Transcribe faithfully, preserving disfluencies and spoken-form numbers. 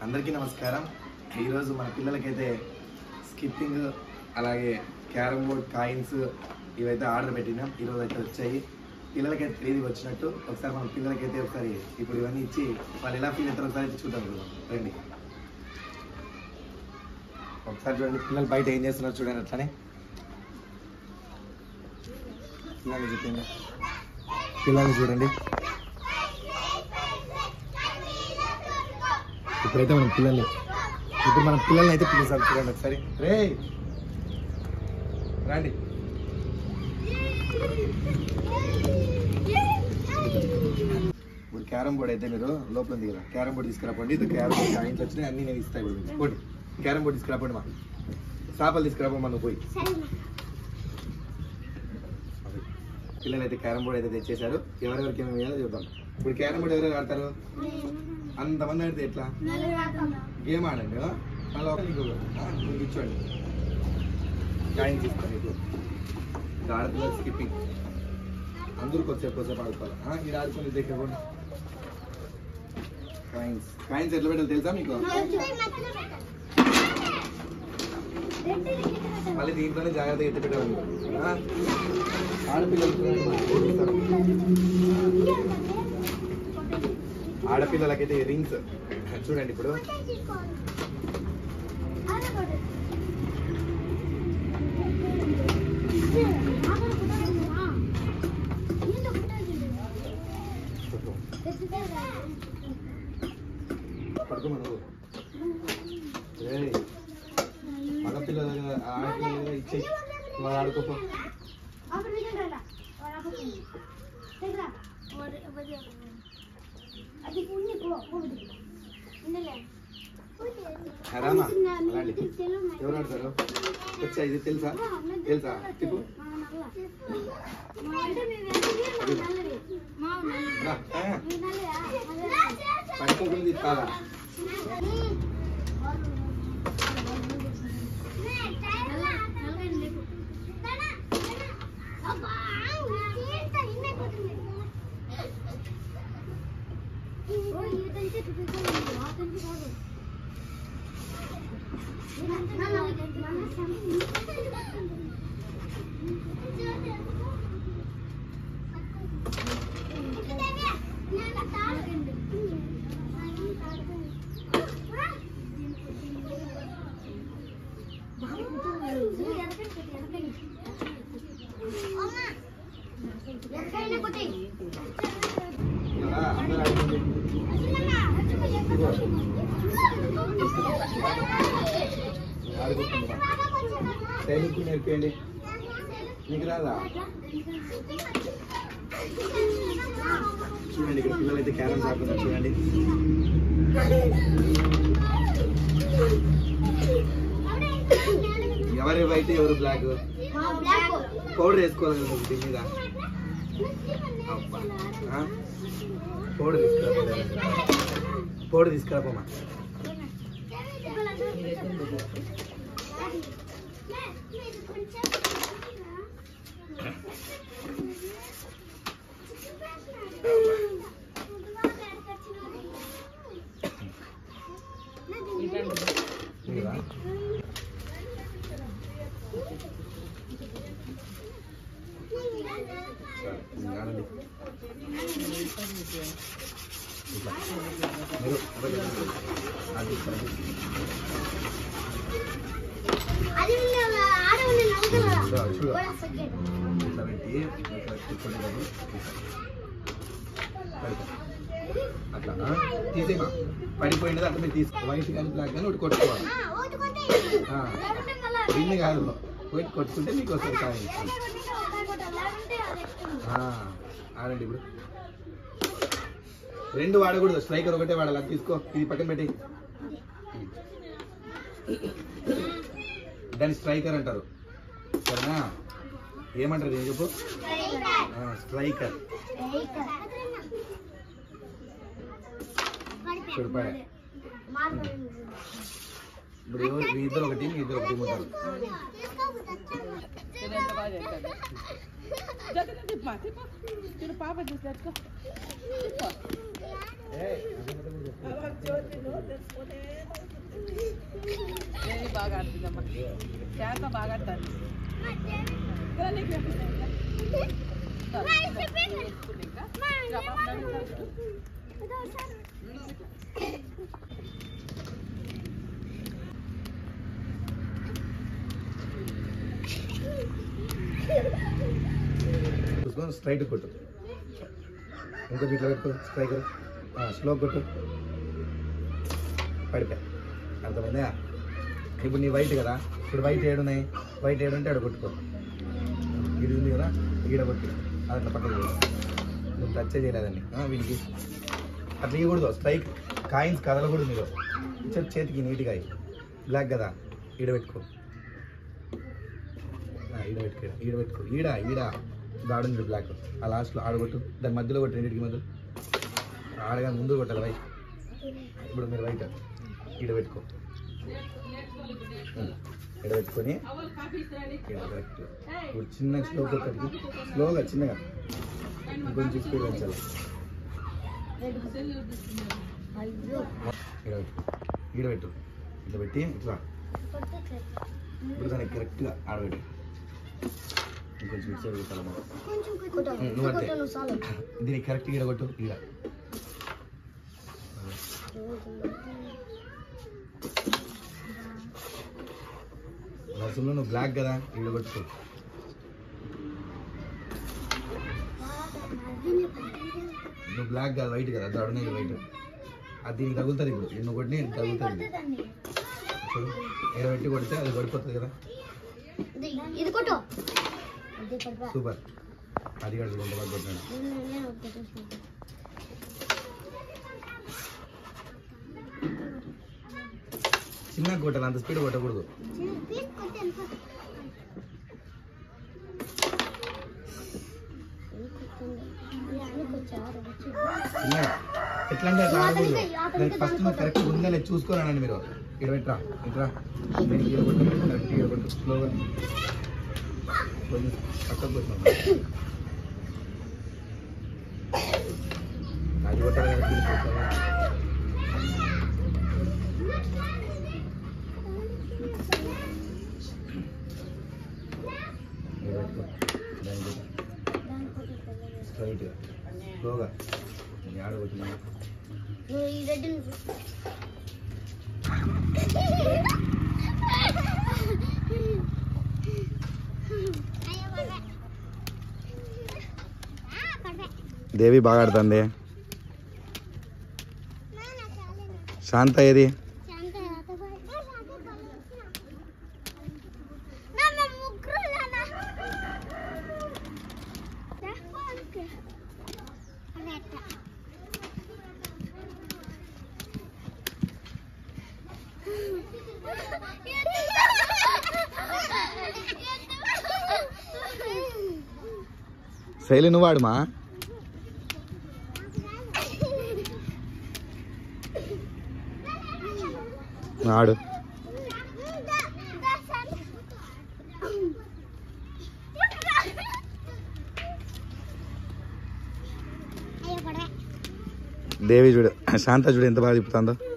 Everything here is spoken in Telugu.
అందరికీ నమస్కారం. ఈరోజు మన పిల్లలకైతే స్కిప్పింగ్ అలాగే క్యారమ్ బోర్డ్ కాయిన్స్ ఇవైతే ఆర్డర్ పెట్టినాం. ఈరోజు అయితే వచ్చాయి. పిల్లలకైతే తెలియదు వచ్చినట్టు. ఒకసారి మన పిల్లలకైతే ఒకసారి ఇప్పుడు ఇవన్నీ ఇచ్చి వాళ్ళు ఎలా ఫీల్ అవుతారో ఒకసారి చూద్దాం. రండి ఒకసారి చూడండి పిల్లలు బయట ఏం చేస్తున్నారు చూడండి. అట్లానే పిల్లల్ని చూడండి పిల్లల్ని చూడండి ఇప్పుడైతే మనం పిల్లల్ని ఇప్పుడు మనం పిల్లల్ని అయితే పిలుస్తాం. చూడండి ఒకసారి. రే రండి. ఇప్పుడు క్యారమ్ బోర్డ్ అయితే మీరు లోపల ఉంది కదా, క్యారమ్ బోర్డ్ తీసుకురాపండి. ఇది క్యారమ్ బోర్డ్ కాయిన్స్ వచ్చినాయి అన్నీ నేను ఇస్తాను. ఇప్పుడు మీకు పోటీ క్యారమ్ బోర్డ్ తీసుకురాపండి. మా చేపలు తీసుకురాపండి. మనం పోయి పిల్లలు అయితే క్యారమ్ బోర్డ్ అయితే తెచ్చేశారు. ఎవరెవరికి ఏమేమి వేయాలో చూద్దాం. ఇప్పుడు క్యారమ్ బోర్డ్ ఎవరెవరు ఆడతారు? అంతమంది ఆడితే ఎట్లా? గేమ్ ఆడండి. మళ్ళీ మీకు ఇచ్చండి కాయిన్స్ ఇస్తాను. మీకు ఆడపిల్లలు స్కిప్పింగ్ అందరికి వచ్చే కొద్దిసేపు ఆడుకోవాలి. ఇది ఆడుకొని దగ్గర కాయిన్స్ కాయిన్స్ ఎట్లా పెట్టాలి తెలుసా మీకు? మళ్ళీ దీంట్లోనే జాగ్రత్తగా ఎత్తి పెట్టాలి. ఆడపిల్లలు ఆడపిల్లలకైతే రింగ్స్ చూడండి. ఇప్పుడు పడుకోమను. మగపిల్లలు ఆడపిల్లలు ఇచ్చి వాళ్ళు ఆడుకోపో. రామా ఎవరు ఆడతారు? వచ్చా ఇది తెలుసా తెలుసా తిప్పు. పడుకోకుండా తీస్తారా? సైనికు నేర్పేయండి. మీకు రాదా? చూడండి ఇక్కడ పిల్లలు అయితే క్యారమ్స్ ఆడుతున్నారు. చూడండి ఎవరి వైట్ ఎవరు బ్లాక్. పౌడర్ వేసుకోవాలి కదా దీని మీద. పౌడర్ తీసుకురా పౌడర్ తీసుకురాపోమా. అట్లా తీసేమా పడిపోయినది అట్లా మీరు తీసుకో. వైట్ కానీ బ్లాక్ కానీ ఒకటి కొట్టుకోవాలి. విన్ కాదు పోయి కొట్టుకుంటే మీకు వస్తుంది కాయ. ఆడండి. ఇప్పుడు రెండు వాడకూడదు. స్ట్రైకర్ ఒకటే వాడాలి. అది తీసుకో. ఇది పక్కన పెట్టి దాన్ని స్ట్రైకర్ అంటారు. సరేనా? ఏమంటారు నేను చెప్పు. స్ట్రైకర్. చూడిపాయ. ఇప్పుడు మీ ఇద్దరు ఒకటి మీ ఇద్దరు ఒకటి ఉంటారు. Hey, బాగా ఆడుతుందమ్మా శాంత బాగా ఆడతాను స్ట్రైట్ కొట్టు ఇంకో ఇట్లా పెట్టుకో స్ట్రైకర్ స్లో కొట్టు పడిపోయా అర్థమైందా ఇప్పుడు నీ వైట్ కదా ఇప్పుడు వైట్ ఏడున్నాయి వైట్ ఏడు ఉంటే ఆడ కొట్టుకో ఇది ఉంది కదా ఈడ కొట్టు అది అట్లా పక్కన నువ్వు టచ్ చేయలేదండి వీనికి అట్లా ఇవ్వకూడదు స్ట్రైక్ కాయిన్స్ కదలకూడదు మీరు చెప్పు చేతికి నీట్గా బ్లాక్ కదా ఈడ పెట్టుకో ఈడ పెట్టుకో ఈడ పెట్టుకో ఈడ ఈడ దాడుంది బ్లాక్ ఆ లాస్ట్లో ఆడగొట్టు దాని మధ్యలో కొట్టు రెండింటికి మధ్యలో ఆడగా ముందు కొట్టాలి వైట్ ఇప్పుడు మీరు వైట్ ఈడ పెట్టుకో ఈడ పెట్టుకొని కరెక్ట్ ఇప్పుడు చిన్న స్లో కొట్టడికి స్లోగా చిన్నగా కొంచెం స్పీడ్ పెంచాలి ఈడ పెట్టు ఈడ పెట్టు ఇట్లా పెట్టి ఇట్లా ఇప్పుడు దానికి కరెక్ట్గా ఆడబెట్టు ఇంకొంచెం మిక్స్ పెట్టాలమ్మా నువ్వు అంటే దీనికి కరెక్ట్గా ఈడ కొట్టు ఈడ రసంలో నువ్వు బ్లాక్ కదా ఈడ కొట్టుకో నువ్వు బ్లాక్ కాదు వైట్ కదా దాడునే వైట్ అది దీనికి తగులుతుంది ఇప్పుడు నువ్వు కొట్టిన తగులుతుంది ఈడ పెట్టి కొడితే అది పడిపోతుంది కదా సూపర్ అది కూడా చూడండి బాగా కొట్టినాడు చిన్నగా కొట్టాలి అంత స్పీడ్ కొట్టకూడదు చిన్నగా ఎట్లా అంటే అట్లా ఆడకూడదు దానికి ఫస్ట్ నువ్వు కరెక్ట్ ఉందా లేదు చూసుకోరానండి మీరు ఇక్కడ పెట్టరా ఇట్రా నేను ఇక్కడ కొట్టు కరెక్ట్ ఇక్కడ కొట్టు స్లోగా కొంచెం పక్కకు కొట్టినా అది కొట్టాలి స్ట్రైట్గా స్లోగా ఆడబోతున్నా దేవి బాగా ఆడుతుంది శాంత ఏది శైలి నువ్వు ఆడుమా ఆడు దేవి చూడు శాంత చూడు ఎంత బాగా తిప్పుతుందో